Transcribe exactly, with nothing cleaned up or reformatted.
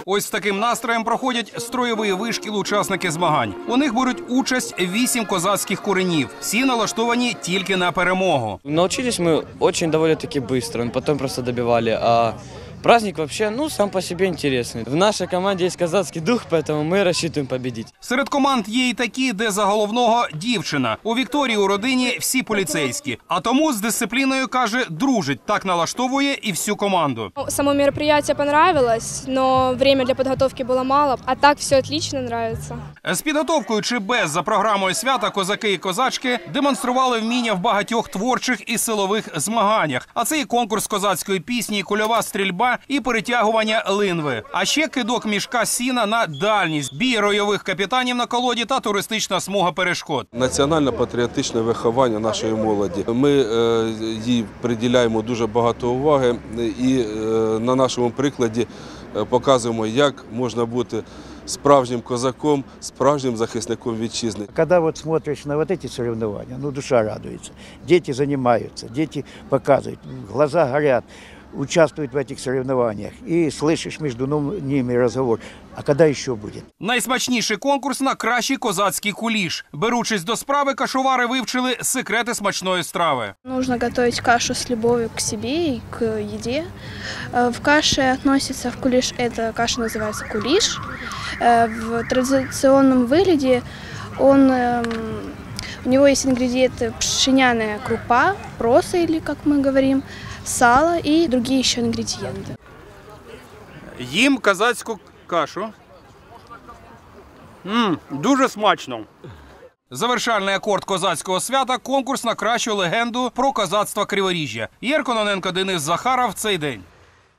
Ось з таким настроєм проходять строєвий вишкіл учасники змагань. У них беруть участь вісім козацьких куренів. Всі налаштовані тільки на перемогу. Научились мы очень довольно-таки быстро, потом просто добивали. А праздник вообще, ну, сам по себе интересный. В нашей команде есть казацкий дух, поэтому мы рассчитываем победить. Серед команд є і такі, де за головного дівчина. У Вікторії у родині всі поліцейські. А тому з дисципліною, каже, дружить. Так налаштовує і всю команду. Само мероприятие понравилось, но время для подготовки было мало. А так все отлично, нравится. З підготовкою чи без за програмою свята козаки і козачки демонстрували вміння в багатьох творчих і силових змаганнях. А це і конкурс козацької пісні, кульова стрільба і перетягування линви. А ще кидок мішка сіна на дальність, бій ройових капітанів на колоді та туристична смуга перешкод. Національно-патріотичне виховання нашої молоді. Ми е, їй приділяємо дуже багато уваги і е, на нашому прикладі показуємо, як можна бути справжнім козаком, справжнім захисником вітчизни. Когда вот смотришь на вот эти соревнования, ну душа радуется. Дети занимаются, дети показывают, глаза горят, участвуют в этих соревнованиях. И слышишь между ними разговор. А когда еще будет? Найсмачніший конкурс на кращий козацький куліш. Беручись до справи, кашовари вивчили секрети смачної страви. Нужно готовить кашу с любовью к себе и к еде. В каше относится, в кулиш, эта каша называется кулиш. В традиционном выгляде он, у него есть ингредиенты: пшеняная крупа, проса, или как мы говорим, сало и другие еще ингредиенты. Їм козацьку кашу. Ммм, дуже смачно. Завершальний акорд козацького свята – конкурс на кращу легенду про козацтво Криворіжжя. Єр Кононенко, Денис Захаров. Цей день.